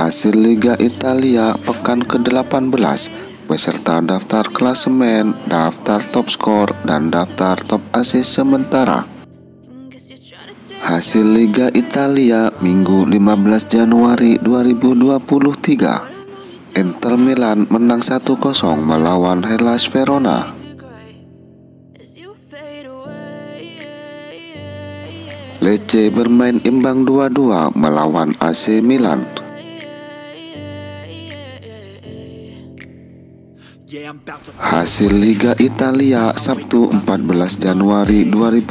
Hasil Liga Italia pekan ke-18 beserta daftar klasemen, daftar top skor, dan daftar top assist sementara. Hasil Liga Italia Minggu 15 Januari 2023. Inter Milan menang 1-0 melawan Hellas Verona. Lecce bermain imbang 2-2 melawan AC Milan. Hasil Liga Italia Sabtu 14 Januari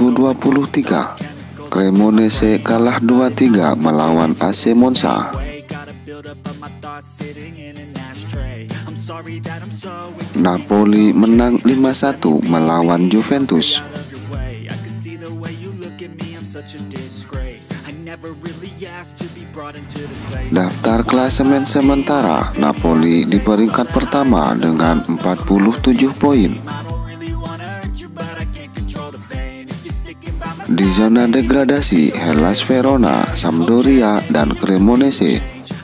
2023. Cremonese kalah 2-3 melawan AC Monza. Napoli menang 5-1 melawan Juventus. Daftar klasemen sementara, Napoli di peringkat pertama dengan 47 poin. Di zona degradasi, Hellas Verona, Sampdoria, dan Cremonese.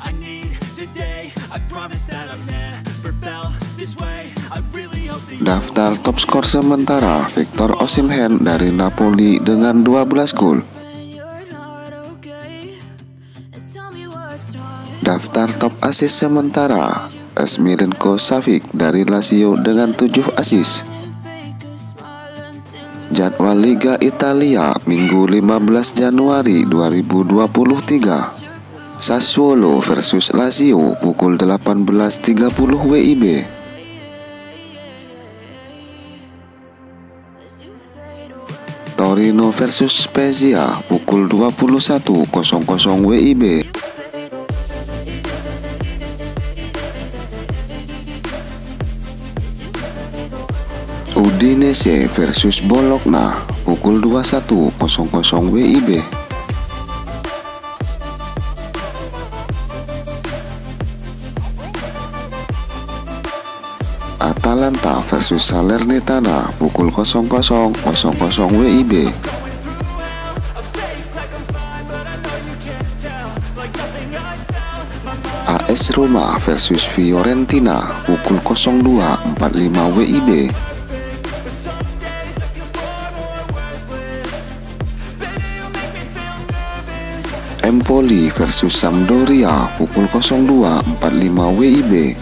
Daftar top skor sementara, Victor Osimhen dari Napoli dengan 12 gol. Daftar top assist sementara, Smirenko Savic dari Lazio dengan 7 assist. Jadwal Liga Italia Minggu 15 Januari 2023. Sassuolo versus Lazio pukul 18.30 WIB. Torino versus Spezia pukul 21.00 WIB. Udinese versus Bologna pukul 21.00 WIB. Atalanta versus Salernitana pukul 00.00 WIB. AS Roma versus Fiorentina pukul 02.45 WIB. Empoli versus Sampdoria pukul 02.45 WIB.